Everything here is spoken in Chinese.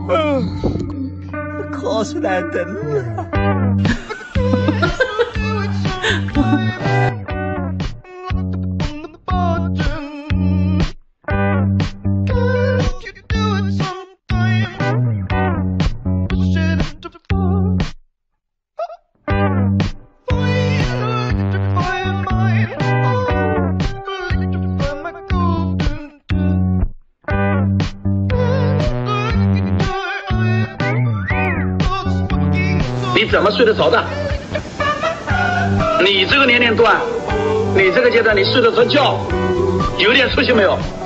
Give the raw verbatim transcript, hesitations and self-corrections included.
嗯，瞌睡来瞪了。 你怎么睡得着的？你这个年龄段，你这个阶段，你睡得着觉，有点出息没有？